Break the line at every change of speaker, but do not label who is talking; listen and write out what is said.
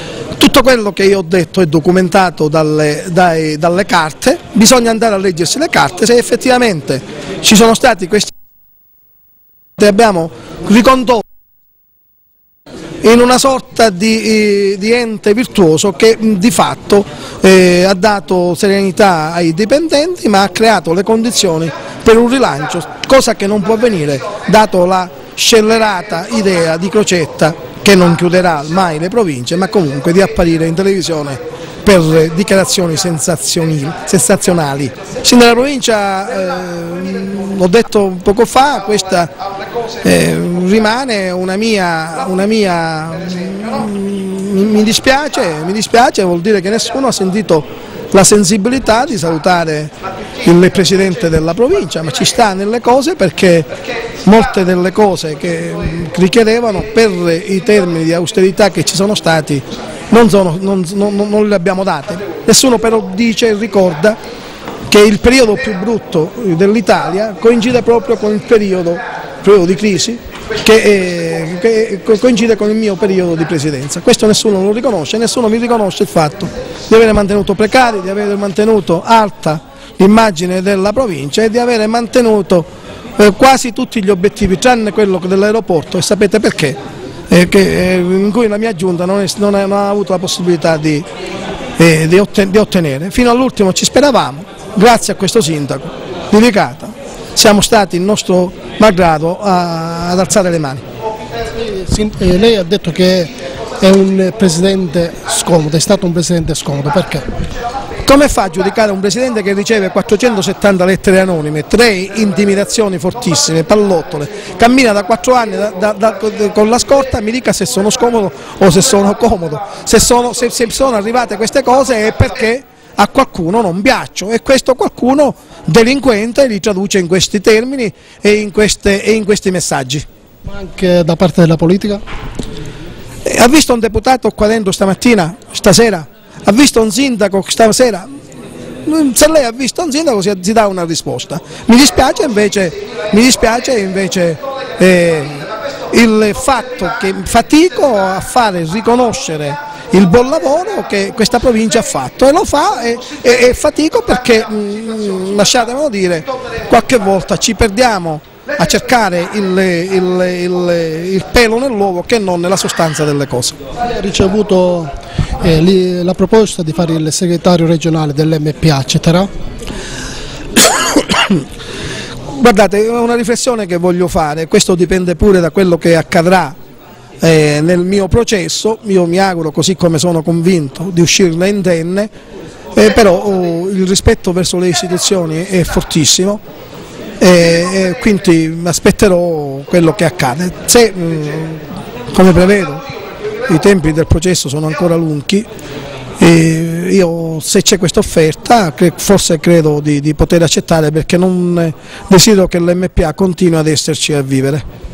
Tutto quello che io ho detto è documentato dalle carte, bisogna andare a leggersi le carte, se effettivamente ci sono stati questi abbiamo ricondotto in una sorta di ente virtuoso che di fatto ha dato serenità ai dipendenti, ma ha creato le condizioni per un rilancio, cosa che non può avvenire dato la scellerata idea di Crocetta, che non chiuderà mai le province, ma comunque di apparire in televisione per dichiarazioni sensazionali. Sin dalla provincia, l'ho detto poco fa, questa rimane una mia mi dispiace, vuol dire che nessuno ha sentito la sensibilità di salutare il Presidente della provincia, ma ci sta nelle cose, perché molte delle cose che richiedevano per i termini di austerità che ci sono stati non le abbiamo date. Nessuno però dice e ricorda che il periodo più brutto dell'Italia coincide proprio con il periodo di crisi che coincide con il mio periodo di presidenza. Questo nessuno lo riconosce, nessuno mi riconosce il fatto di avere mantenuto precari, di aver mantenuto alta l'immagine della provincia e di avere mantenuto quasi tutti gli obiettivi, tranne quello dell'aeroporto, e sapete perché? In cui la mia giunta non ha avuto la possibilità di ottenere. Fino all'ultimo ci speravamo, grazie a questo sindaco di Licata siamo stati il nostro malgrado ad alzare le mani.
Lei ha detto che è un presidente scomodo, è stato un presidente scomodo, perché?
Come fa a giudicare un presidente che riceve 470 lettere anonime, 3 intimidazioni fortissime, pallottole, cammina da 4 anni con la scorta, mi dica se sono scomodo o se sono comodo? Se sono arrivate queste cose è perché a qualcuno non piaccio, e questo qualcuno delinquente li traduce in questi termini e in questi messaggi.
Ma anche da parte della politica?
Ha visto un deputato qua dentro stasera? Ha visto un sindaco stasera? Se lei ha visto un sindaco si dà una risposta. Mi dispiace invece il fatto che fatico a fare riconoscere il buon lavoro che questa provincia ha fatto, e lo fa e fatico perché, lasciatemelo dire, qualche volta ci perdiamo a cercare il pelo nell'uovo che non nella sostanza delle cose.
Ha ricevuto la proposta di fare il segretario regionale dell'MPA, accetterà?
Guardate, è una riflessione che voglio fare, questo dipende pure da quello che accadrà nel mio processo. Io mi auguro, così come sono convinto, di uscirne indenne, però il rispetto verso le istituzioni è fortissimo, quindi aspetterò quello che accade. Se, come prevedo, i tempi del processo sono ancora lunghi, io, se c'è questa offerta, forse credo di poter accettare, perché non desidero che l'MPA continui ad esserci e a vivere.